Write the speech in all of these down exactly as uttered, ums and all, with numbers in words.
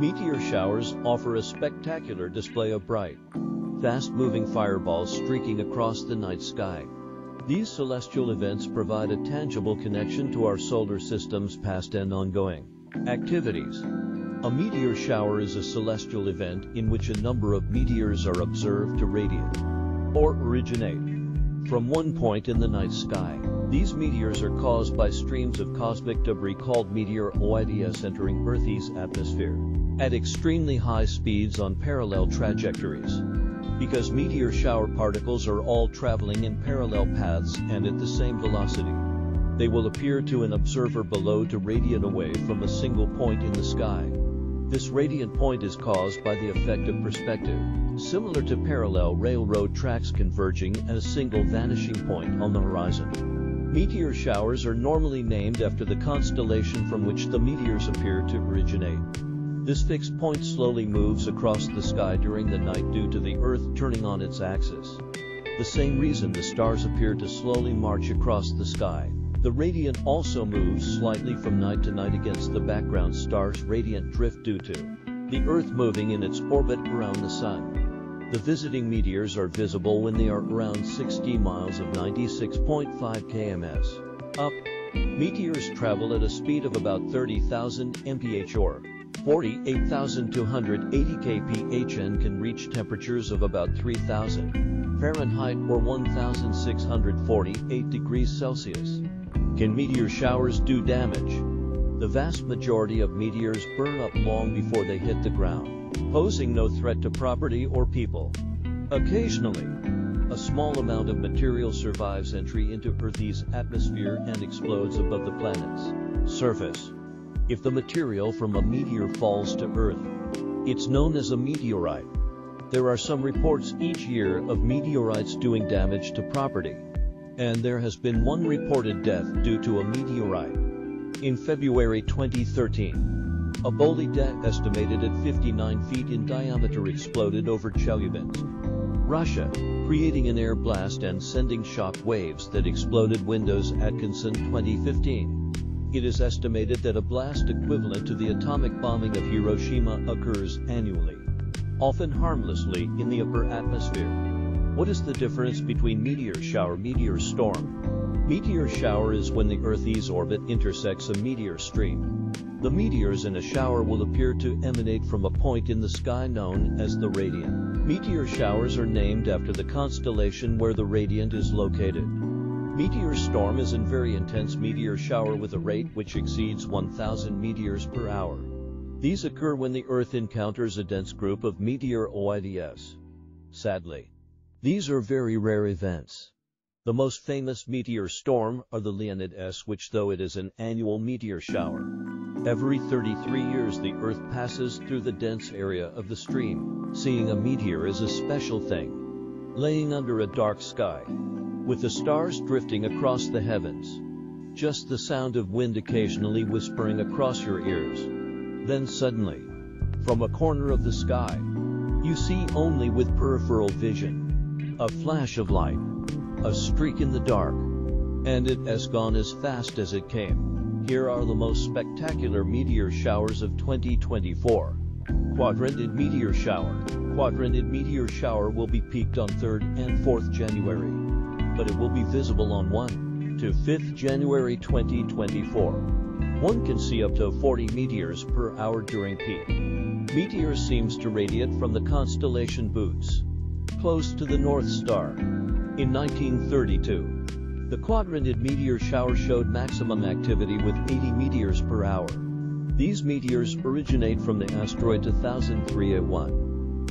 Meteor showers offer a spectacular display of bright, fast-moving fireballs streaking across the night sky. These celestial events provide a tangible connection to our solar system's past and ongoing activities. A meteor shower is a celestial event in which a number of meteors are observed to radiate or originate from one point in the night sky. These meteors are caused by streams of cosmic debris called meteoroids entering Earth's atmosphere at extremely high speeds on parallel trajectories. Because meteor shower particles are all traveling in parallel paths and at the same velocity, they will appear to an observer below to radiate away from a single point in the sky. This radiant point is caused by the effect of perspective, similar to parallel railroad tracks converging at a single vanishing point on the horizon. Meteor showers are normally named after the constellation from which the meteors appear to originate. This fixed point slowly moves across the sky during the night due to the Earth turning on its axis. The same reason the stars appear to slowly march across the sky. The radiant also moves slightly from night to night against the background star's radiant drift due to the Earth moving in its orbit around the Sun. The visiting meteors are visible when they are around sixty miles of ninety-six point five kilometers up. Meteors travel at a speed of about thirty thousand miles per hour or forty-eight thousand two hundred eighty kilometers per hour and can reach temperatures of about three thousand Fahrenheit or one thousand six hundred forty-eight degrees Celsius. Can meteor showers do damage? The vast majority of meteors burn up long before they hit the ground, posing no threat to property or people. Occasionally, a small amount of material survives entry into Earth's atmosphere and explodes above the planet's surface. If the material from a meteor falls to Earth, it's known as a meteorite. There are some reports each year of meteorites doing damage to property, and there has been one reported death due to a meteorite. In February twenty thirteen, a bolide estimated at fifty-nine feet in diameter exploded over Chelyabinsk, Russia, creating an air blast and sending shock waves that exploded Windows Atkinson twenty fifteen. It is estimated that a blast equivalent to the atomic bombing of Hiroshima occurs annually, often harmlessly in the upper atmosphere. What is the difference between meteor shower and meteor storm? Meteor shower is when the Earth's orbit intersects a meteor stream. The meteors in a shower will appear to emanate from a point in the sky known as the radiant. Meteor showers are named after the constellation where the radiant is located. Meteor storm is a very intense meteor shower with a rate which exceeds one thousand meteors per hour. These occur when the Earth encounters a dense group of meteoroids. Sadly, these are very rare events. The most famous meteor storm are the Leonids, which, though it is an annual meteor shower, every thirty-three years the Earth passes through the dense area of the stream. Seeing a meteor is a special thing. Laying under a dark sky, with the stars drifting across the heavens, just the sound of wind occasionally whispering across your ears. Then suddenly, from a corner of the sky, you see only with peripheral vision, a flash of light, a streak in the dark, and it has gone as fast as it came. Here are the most spectacular meteor showers of twenty twenty-four. Quadrantid meteor shower. Quadrantid meteor shower will be peaked on third and fourth January, but it will be visible on first to fifth January twenty twenty-four. One can see up to forty meteors per hour during peak. Meteor seems to radiate from the constellation Bootid, close to the North Star. In nineteen thirty-two, the Quadrantid meteor shower showed maximum activity with eighty meteors per hour. These meteors originate from the asteroid two thousand three A one.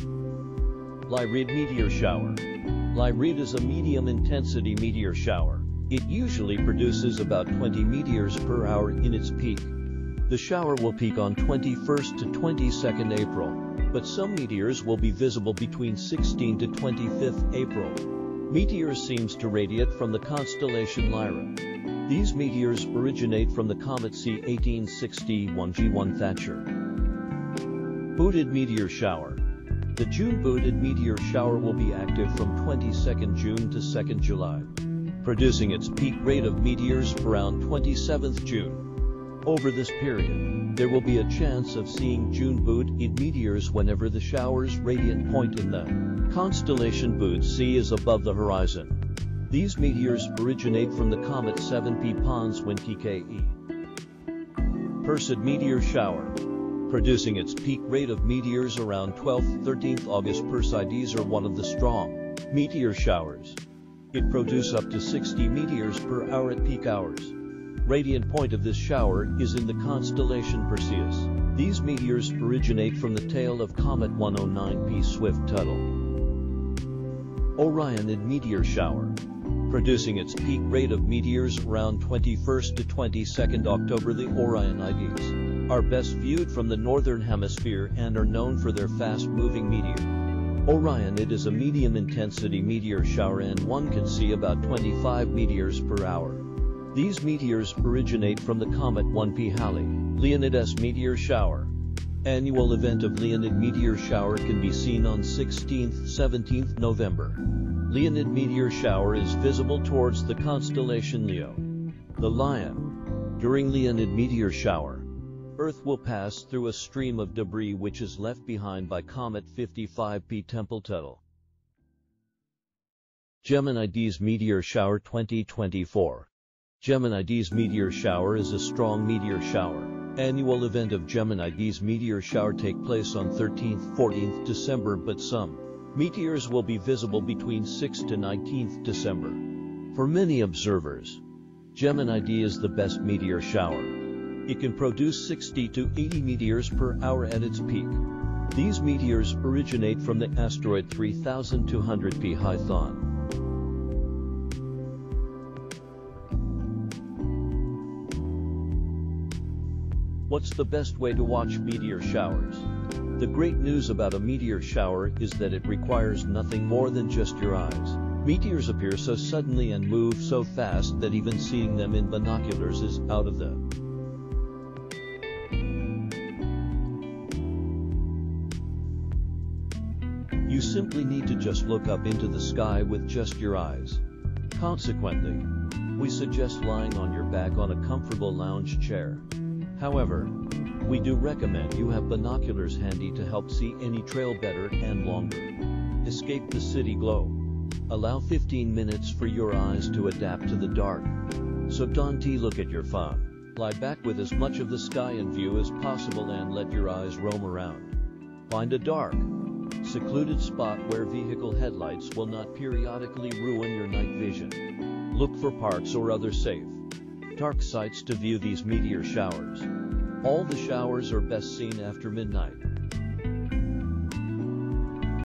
Lyrid meteor shower. Lyrid is a medium-intensity meteor shower. It usually produces about twenty meteors per hour in its peak. The shower will peak on twenty-first to twenty-second April, but some meteors will be visible between sixteenth to twenty-fifth April. Meteors seems to radiate from the constellation Lyrid. These meteors originate from the comet C eighteen sixty-one G one Thatcher. Bootid meteor shower. The June Bootid meteor shower will be active from twenty-second June to second July, producing its peak rate of meteors around twenty-seventh June. Over this period, there will be a chance of seeing June Bootid meteors whenever the shower's radiant point in the constellation Bootid is above the horizon. These meteors originate from the comet seven P Pons Winky-Ke. Perseid meteor shower. Producing its peak rate of meteors around twelfth to thirteenth August. Perseids are one of the strong meteor showers. It produces up to sixty meteors per hour at peak hours. Radiant point of this shower is in the constellation Perseids. These meteors originate from the tail of comet one oh nine P Swift-Tuttle. Orionid meteor shower. Producing its peak rate of meteors around twenty-first to twenty-second October. The Orionids are best viewed from the northern hemisphere and are known for their fast-moving meteor. Orionid is a medium-intensity meteor shower and one can see about twenty-five meteors per hour. These meteors originate from the comet one P Halley. Leonids meteor shower. Annual event of Leonid meteor shower can be seen on sixteenth to seventeenth November. Leonid meteor shower is visible towards the constellation Leo, the Lion. During Leonid meteor shower, Earth will pass through a stream of debris which is left behind by comet fifty-five P Tempel-Tuttle. Geminids meteor shower twenty twenty-four. Geminids meteor shower is a strong meteor shower. Annual event of Geminids meteor shower take place on thirteenth to fourteenth December, but some meteors will be visible between sixth to nineteenth December. For many observers, Geminids is the best meteor shower. It can produce sixty to eighty meteors per hour at its peak. These meteors originate from the asteroid three thousand two hundred P Python. What's the best way to watch meteor showers? The great news about a meteor shower is that it requires nothing more than just your eyes. Meteors appear so suddenly and move so fast that even seeing them in binoculars is out of the You simply need to just look up into the sky with just your eyes. Consequently, we suggest lying on your back on a comfortable lounge chair. However, we do recommend you have binoculars handy to help see any trail better and longer. Escape the city glow. Allow fifteen minutes for your eyes to adapt to the dark. So don't look at your phone. Lie back with as much of the sky in view as possible and let your eyes roam around. Find a dark, secluded spot where vehicle headlights will not periodically ruin your night vision. Look for parks or other safe, dark sites to view these meteor showers. All the showers are best seen after midnight.